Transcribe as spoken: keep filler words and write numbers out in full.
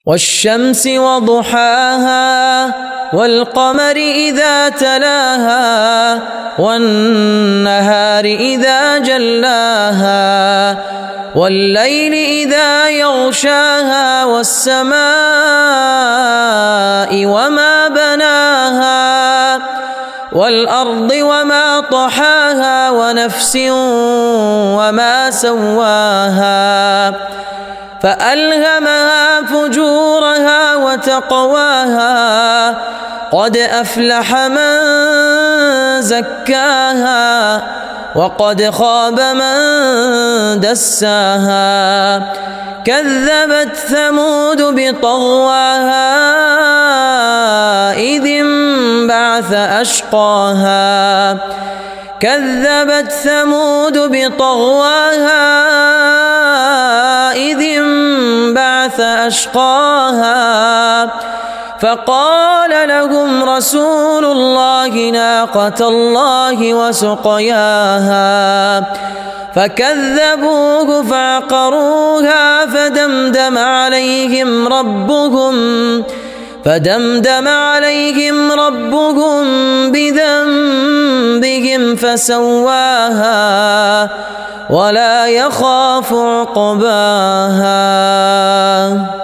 والشمس وضحاها والقمر إذا تلاها والنهار إذا جلاها والليل إذا يغشاها والسماء وما بناها والأرض وما طحاها ونفس وما سواها فألهمها فجورها وتقواها قد أفلح من زكاها وقد خاب من دساها كذبت ثمود بطغواها إذ انبعث أشقاها كذبت ثمود بطغواها إذ انبعث أشقاها فقال لهم رسول الله ناقة الله وسقياها فكذبوه فعقروها فدمدم عليهم ربهم فدمدم عليهم ربهم بذنبهم فسواها ولا يخاف عقباها.